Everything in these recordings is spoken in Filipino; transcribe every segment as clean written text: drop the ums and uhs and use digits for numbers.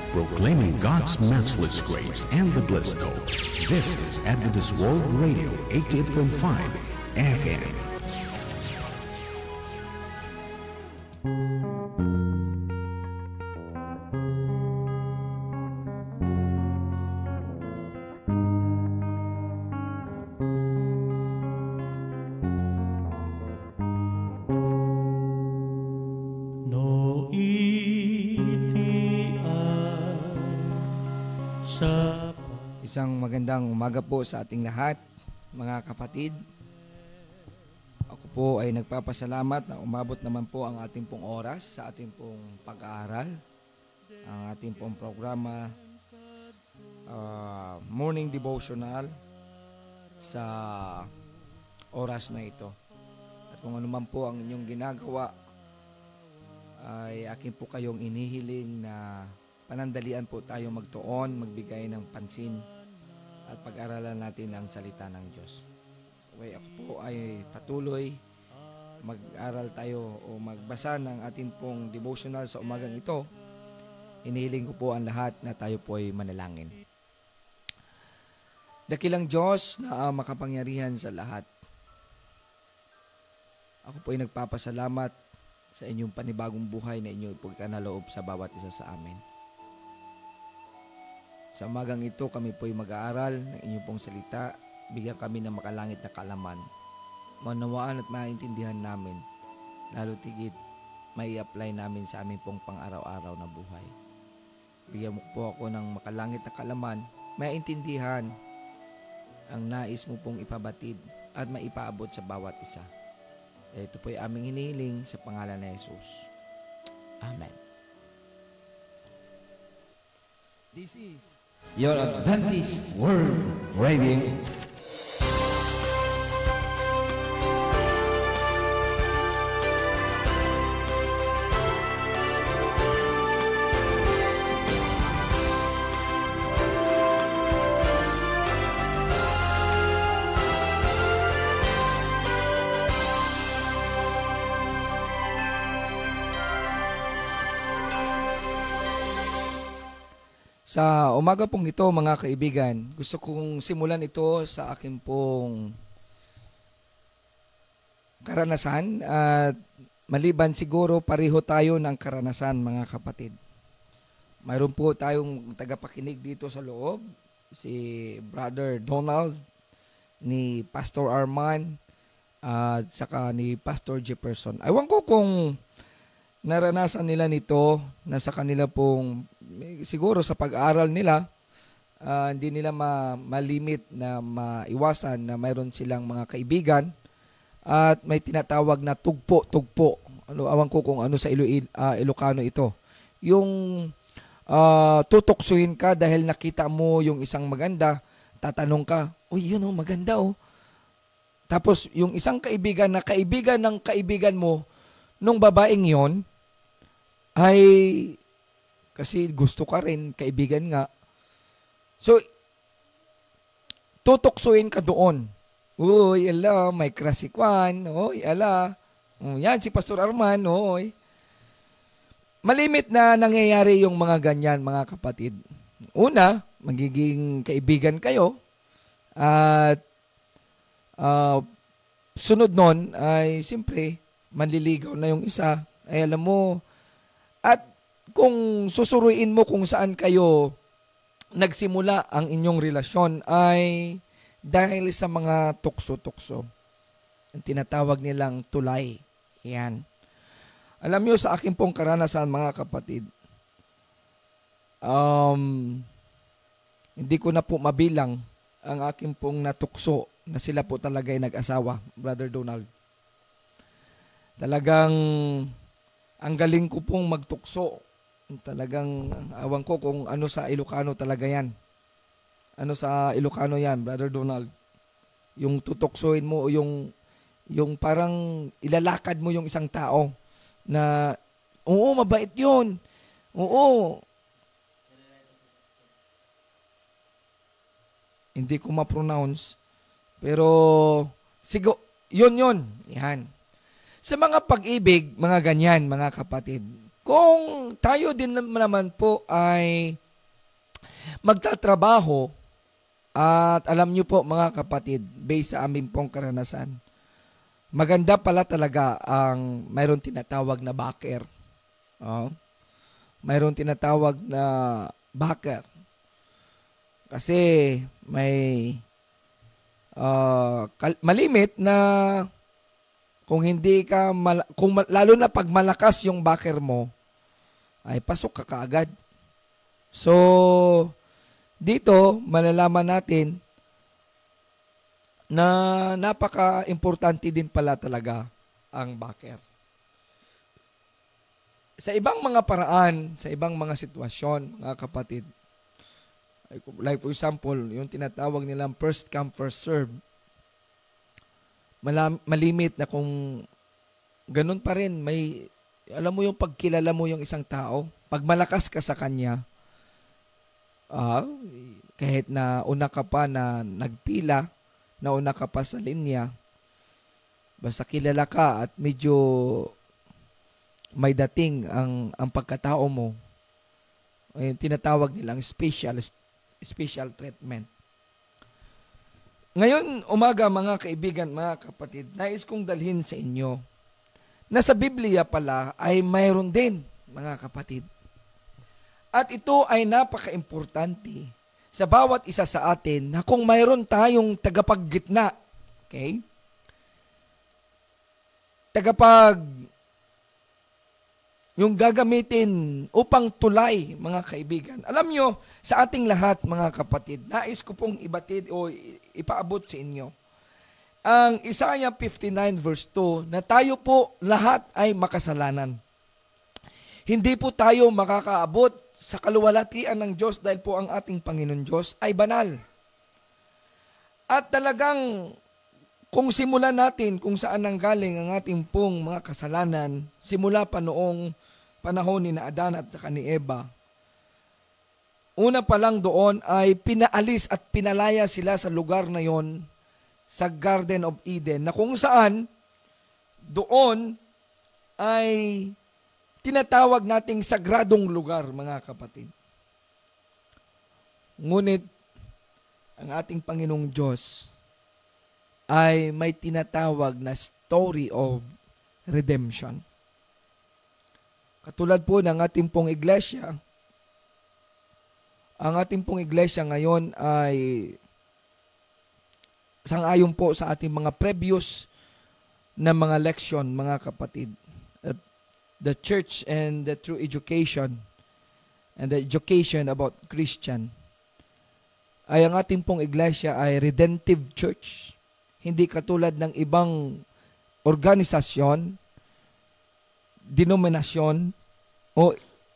proclaiming God's matchless grace and the bliss hope. This is Adventist World Radio, 88.5 FM. Isang magandang umaga po sa ating lahat, mga kapatid. Ako po ay nagpapasalamat na umabot naman po ang ating pong oras sa ating pong pag-aaral, ang ating pong programa, Morning Devotional sa oras na ito. At kung ano man po ang inyong ginagawa, ay akin po kayong inihiling na panandalian po tayo magtuon, magbigay ng pansin at pag-aralan natin ang salita ng Diyos. Okay, ako po ay patuloy mag-aral tayo o magbasa ng ating pong devotional sa umagang ito. Inihiling ko po ang lahat na tayo po ay manalangin. Dakilang Diyos na makapangyarihan sa lahat, ako po ay nagpapasalamat sa inyong panibagong buhay na inyong pagkanaloob sa bawat isa sa amin. Sa umagang ito, kami po'y mag-aaral ng inyong pong salita. Bigyan kami ng makalangit na kaalaman. Manawaan at maintindihan namin. Lalo tigit, may apply namin sa aming pong pang-araw-araw na buhay. Bigyan mo po ako ng makalangit na kaalaman, maintindihan ang nais mo pong ipabatid at maipaabot sa bawat isa. Ito po'y aming hinihiling sa pangalan ni Jesus. Amen. This is your Adventist World Radio. Sa umaga pong ito, mga kaibigan, gusto kong simulan ito sa aking pong karanasan at maliban siguro pareho tayo ng karanasan, mga kapatid. Mayroon po tayong tagapakinig dito sa loob, si Brother Donald, ni Pastor Arman, at saka ni Pastor Jefferson. Ewan ko kung naranasan nila nito na sa kanila pong siguro sa pag-aaral nila, hindi nila malimit na maiwasan na mayroon silang mga kaibigan at may tinatawag na tugpo. Awan ko kung ano sa Ilocano ito. Yung tutuksuhin ka dahil nakita mo yung isang maganda, tatanong ka, "Uy, yun oh, maganda oh." Tapos yung isang kaibigan na kaibigan ng kaibigan mo nung babaeng yon ay kasi gusto ka rin, kaibigan nga. So, tutuksuin ka doon. Uy, ala, may crush si Juan. Uy, ala. Yan, si Pastor Arman. Uy. Malimit na nangyayari yung mga ganyan, mga kapatid. Una, magiging kaibigan kayo. At sunod nun ay siyempre, manliligaw na yung isa. Ay alam mo, at kung susuruin mo kung saan kayo nagsimula ang inyong relasyon ay dahil sa mga tukso-tukso. Ang tinatawag nilang tulay. Yan. Alam niyo sa akin pong karanasan, mga kapatid, hindi ko na po mabilang ang akin pong natukso na sila po talaga ay nag-asawa, Brother Donald. Talagang ang galing ko pong magtukso. Talagang awan ko kung ano sa Ilocano talaga yan. Ano sa Ilocano yan, Brother Donald? Yung tutuksoin mo o yung parang ilalakad mo yung isang tao na, oo, mabait yun. Oo. Hindi ko ma-pronounce. Pero, yun. Yan. Sa mga pag-ibig, mga ganyan, mga kapatid, Kung tayo din naman po ay magtatrabaho, at alam nyo po mga kapatid, based sa aming pong karanasan, maganda pala talaga ang mayroon tinatawag na backer. Mayroon tinatawag na backer. Kasi may malimit na kung hindi ka, lalo na pag malakas yung backer mo, ay pasok ka kaagad. So, dito, malalaman natin na napaka-importante din pala talaga ang backer. Sa ibang mga paraan, sa ibang mga sitwasyon, mga kapatid, like for example, yung tinatawag nilang first come, first serve, malimit na kung ganun pa rin, alam mo yung pagkilala mo yung isang tao, pag malakas ka sa kanya, kahit na una ka pa na nagpila, na una ka pa sa linya, basta kilala ka at medyo may dating ang pagkatao mo, ay tinatawag nilang special treatment. Ngayon, umaga mga kaibigan, mga kapatid, nais kong dalhin sa inyo na sa Biblia pala ay mayroon din, mga kapatid. At ito ay napaka-importante sa bawat isa sa atin na kung mayroon tayong tagapaggitna, okay? Yung gagamitin upang tulay, mga kaibigan. Alam nyo, sa ating lahat, mga kapatid, nais ko pong ibatid o ipaabot sa inyo ang Isaiah 59 verse 2 na tayo po lahat ay makasalanan. Hindi po tayo makakaabot sa kaluwalhatian ng Diyos dahil po ang ating Panginoon Diyos ay banal. At talagang kung simulan natin kung saan nanggaling ang ating pong mga kasalanan, simula pa noong panahon ni Adan at saka ni Eva, una pa lang doon ay pinaalis at pinalaya sila sa lugar na yon, sa Garden of Eden, na kung saan doon ay tinatawag nating sagradong lugar, mga kapatid. Ngunit, ang ating Panginoong Diyos ay may tinatawag na story of redemption. Katulad po ng ating pong iglesia, ang ating pong iglesia ngayon ay sang-ayon po sa ating mga previous na mga leksyon, mga kapatid. The church and the true education and the education about Christian ay ang ating pong iglesia ay redemptive church. Hindi katulad ng ibang organisasyon, denominasyon, o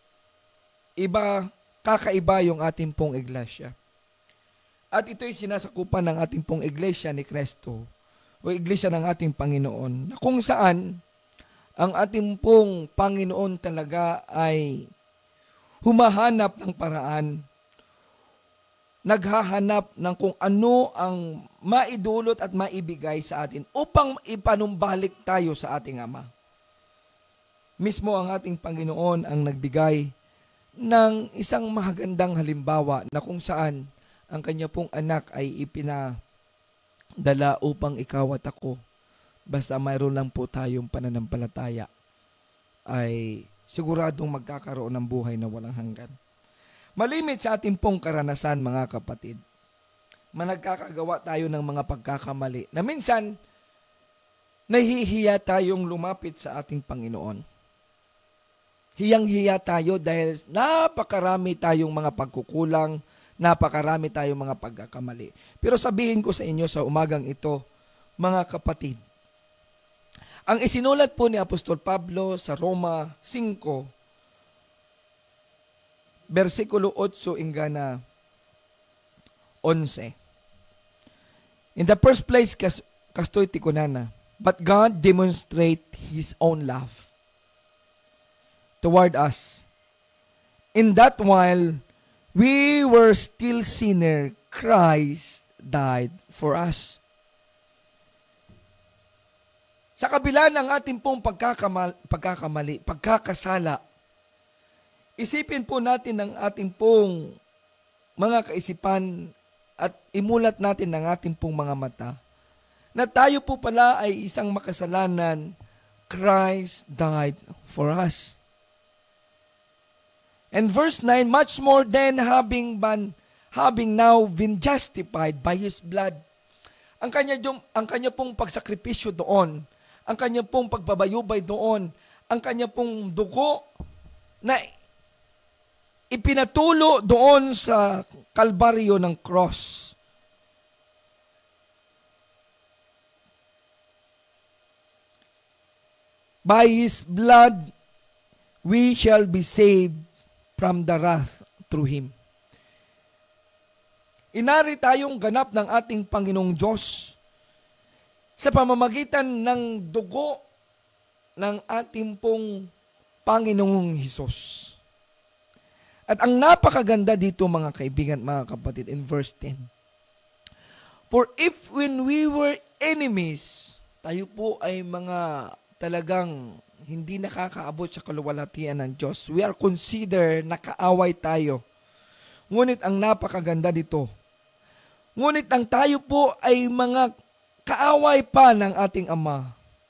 kakaiba yung ating pong iglesia. At ito'y sinasakupan ng ating pong iglesia ni Kristo o iglesia ng ating Panginoon, na kung saan ang ating pong Panginoon talaga ay humahanap ng paraan, naghahanap ng kung ano ang maidulot at maibigay sa atin upang ipanumbalik tayo sa ating Ama. Mismo ang ating Panginoon ang nagbigay ng isang magandang halimbawa na kung saan ang kanya pong anak ay ipinadala upang ikaw at ako, basta mayroon lang po tayong pananampalataya, ay siguradong magkakaroon ng buhay na walang hanggan. Malimit sa ating pong karanasan, mga kapatid, managkakagawa tayo ng mga pagkakamali na minsan nahihiya tayong lumapit sa ating Panginoon. Hiyang-hiya tayo dahil napakarami tayong mga pagkukulang, napakarami tayong mga pagkakamali. Pero sabihin ko sa inyo sa umagang ito, mga kapatid, ang isinulat po ni Apostol Pablo sa Roma 5, versikulo 8 hanggang 11. In the first place, kastoy tikunana, but God demonstrate His own love toward us, in that while we were still sinner, Christ died for us. Sa kabila ng ating pong pagkakamali, pagkakasala, Isipin po natin ang ating pong mga kaisipan at imulat natin ang ating pong mga mata na tayo po pala ay isang makasalanan. Christ died for us. And verse 9, much more than having now been justified by His blood. Ang kanya pong pagsakripisyo doon, ang kanya pong pagbabayubay doon, ang kanya pong dugo na ipinatulo doon sa kalbaryo ng cross. By His blood, we shall be saved from the wrath through Him. Inari tayong ganap ng ating Panginoong Diyos sa pamamagitan ng dugo ng ating pong Panginoong Hesus. At ang napakaganda dito mga kaibigan, mga kapatid, in verse 10. For if when we were enemies, tayo po ay mga talagang hindi nakakaabot sa kaluwalhatian ng Diyos. We are considered na kaaway tayo. Ngunit ang napakaganda dito, ngunit ang tayo po ay mga kaaway pa ng ating Ama.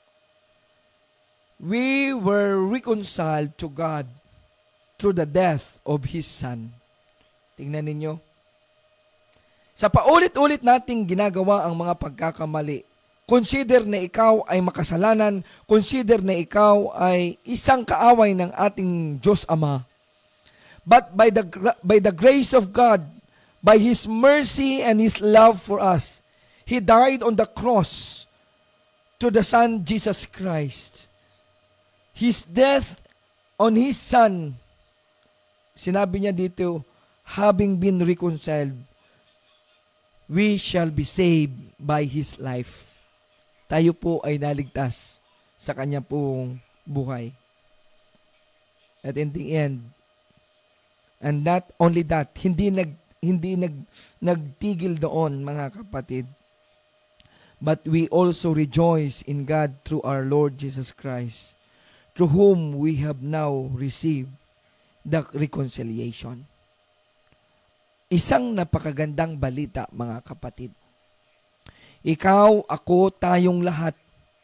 We were reconciled to God through the death of His Son. Tingnan ninyo. Sa paulit-ulit nating ginagawa ang mga pagkakamali, consider na ikaw ay makasalanan, consider na ikaw ay isang kaaway ng ating Diyos Ama. But by the grace of God, by His mercy and His love for us, He died on the cross to the Son Jesus Christ. His death on His Son, sinabi niya dito, having been reconciled, we shall be saved by His life. Tayo po ay naligtas sa Kanya pong buhay. At in the end, and not only that, hindi nagtigil doon mga kapatid, but we also rejoice in God through our Lord Jesus Christ, through whom we have now received the reconciliation. Isang napakagandang balita mga kapatid. Ikaw, ako, tayong lahat.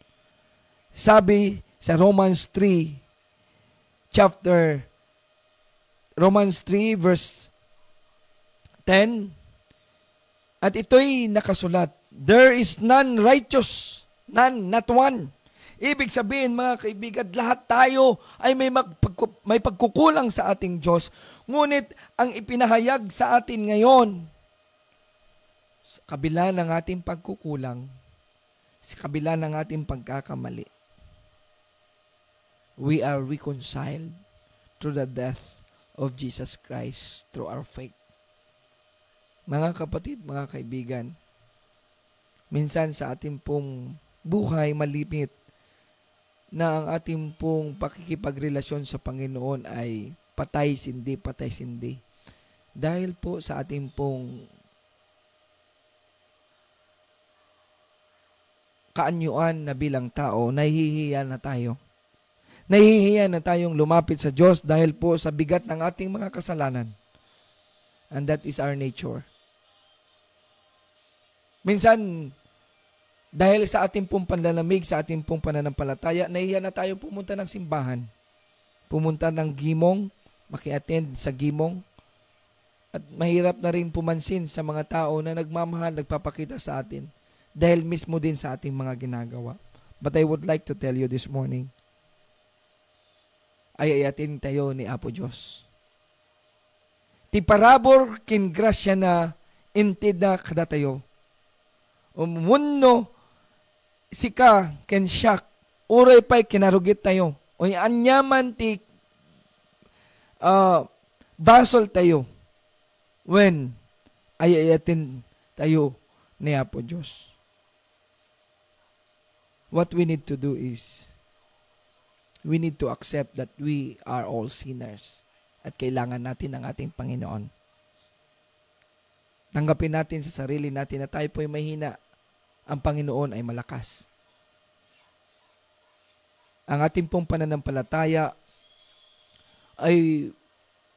Sabi sa Romans 3 verse 10, at ito'y nakasulat, there is none righteous, none, not one. Ibig sabihin mga kaibigan, lahat tayo ay may pagkukulang sa ating Diyos. Ngunit ang ipinahayag sa atin ngayon, sa kabila ng ating pagkukulang, sa kabila ng ating pagkakamali, we are reconciled through the death of Jesus Christ through our faith. Mga kapatid, mga kaibigan, minsan sa ating pong buhay malimit na ang ating pong pakikipagrelasyon sa Panginoon ay patay-sindi. Dahil po sa ating pong kaanyuan na bilang tao, nahihiya na tayo. Nahihiya na tayong lumapit sa Diyos dahil po sa bigat ng ating mga kasalanan. And that is our nature. Minsan, dahil sa ating pong panlalamig, sa ating pong pananampalataya, nahihiya na tayo pumunta ng simbahan. Pumunta ng gimong, maki-attend sa gimong. At mahirap na rin pumansin sa mga tao na nagmamahal, nagpapakita sa atin. Dahil mismo din sa ating mga ginagawa. But I would like to tell you this morning, ay ayatin tayo ni Apo Diyos. Ti parabor kin grasya na intid na kada tayo. Umuno sika ken siyak uray pa'y kinarugit tayo. O anyaman ti basol tayo when ay ayatin tayo ni Apo Diyos. What we need to do is we need to accept that we are all sinners at kailangan natin ang ating Panginoon. Tanggapin natin sa sarili natin na tayo po ay mahina. Ang Panginoon ay malakas. Ang ating pong pananampalataya ay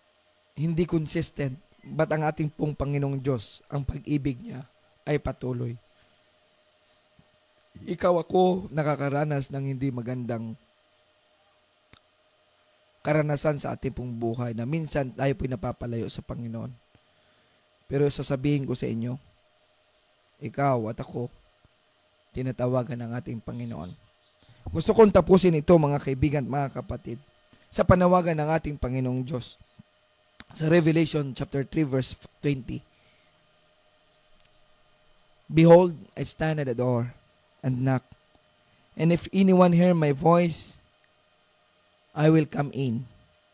hindi consistent, but ang ating pong Panginoong Diyos, ang pag-ibig niya ay patuloy. Ikaw, ako, nakakaranas ng hindi magandang karanasan sa ating pong buhay na minsan tayo po'y napapalayo sa Panginoon. Pero sasabihin ko sa inyo, ikaw at ako, tinatawagan ng ating Panginoon. Gusto kong tapusin ito, mga kaibigan, mga kapatid, sa panawagan ng ating Panginoong Diyos. Sa Revelation chapter 3 verse 20. Behold, I stand at the door and knock. And if anyone hear my voice, I will come in.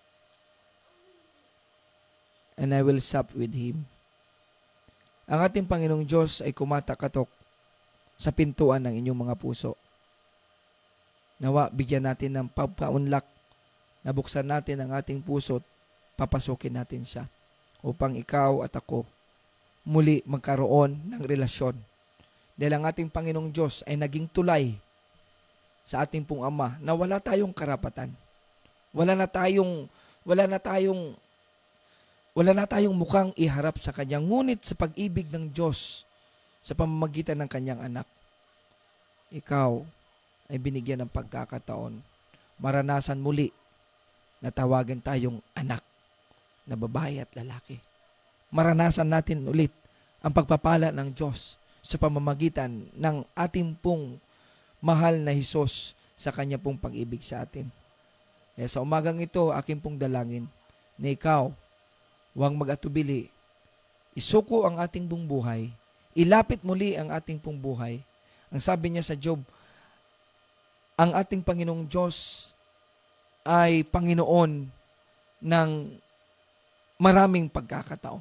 And I will sup with him. Ang ating Panginoong Diyos ay kumatakatok sa pintuan ng inyong mga puso. Nawa, bigyan natin ng pagpaunlak, nabuksan natin ang ating puso, papasukin natin siya upang ikaw at ako muli magkaroon ng relasyon. Dahil ang ating Panginoong Diyos ay naging tulay sa ating pong Ama na wala tayong karapatan. Wala na tayong mukhang iharap sa Kanya. Ngunit sa pag-ibig ng Diyos sa pamamagitan ng Kanyang anak, ikaw ay binigyan ng pagkakataon maranasan muli na tawagan tayong anak na babae at lalaki. Maranasan natin ulit ang pagpapala ng Diyos sa pamamagitan ng ating pong mahal na Hesus sa Kanya pong pag-ibig sa atin. Kaya sa umagang ito, aking pong dalangin na ikaw, huwag mag-atubili, isuko ang ating pong buhay, ilapit muli ang ating pong buhay. Ang sabi niya sa Job, ang ating Panginoong Diyos ay Panginoon ng maraming pagkakataon.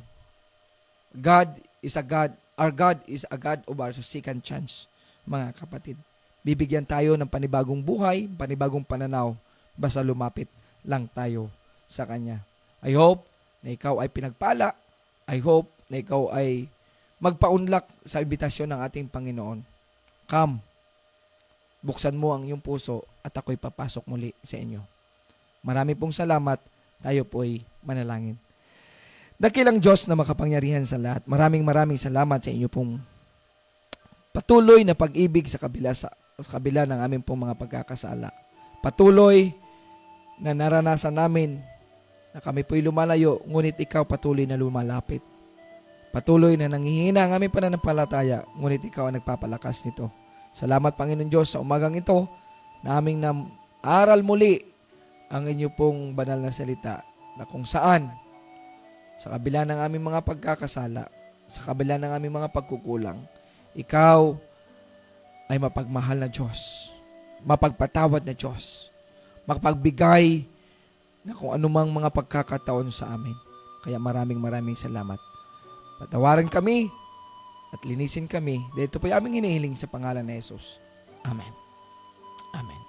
Our God is a God of our second chance, mga kapatid. Bibigyan tayo ng panibagong buhay, panibagong pananaw, basta lumapit lang tayo sa Kanya. I hope na ikaw ay pinagpala. I hope na ikaw ay magpaunlak sa imbitasyon ng ating Panginoon. Come, buksan mo ang iyong puso at ako'y papasok muli sa inyo. Marami pong salamat. Tayo po'y manalangin. Dakilang Diyos na makapangyarihan sa lahat, maraming salamat sa inyo pong patuloy na pag-ibig sa kabila ng aming pong mga pagkakasala. Patuloy na naranasan namin na kami po'y lumalayo, ngunit ikaw patuloy na lumalapit. Patuloy na nanghihina ang aming pananampalataya, ngunit ikaw ang nagpapalakas nito. Salamat, Panginoon Diyos, sa umagang ito na aming aral muli ang inyo pong banal na salita na kung saan sa kabila ng aming mga pagkakasala, sa kabila ng aming mga pagkukulang, ikaw ay mapagmahal na Diyos, mapagpatawad na Diyos, makapagbigay na kung anumang mga pagkakataon sa amin. Kaya maraming salamat. Patawaran kami at linisin kami. Dito po yung aming hinihiling sa pangalan ni Jesus. Amen. Amen.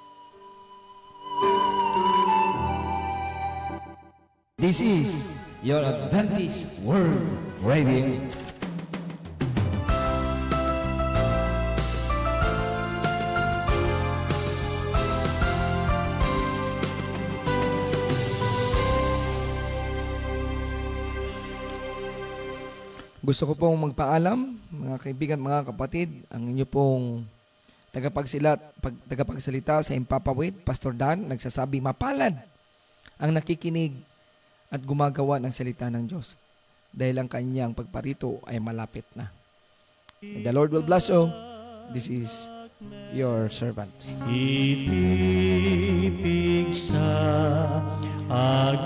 This is your Adventist World Radio. Gusto ko pong magpaalam, mga kaibigan, mga kapatid, ang inyo pong tagapagsalita sa Impapawid, Pastor Dan, nagsasabi, mapalad ang nakikinig at gumagawa ng salita ng Diyos dahil ang kanyang pagparito ay malapit na. And the Lord will bless you. This is your servant.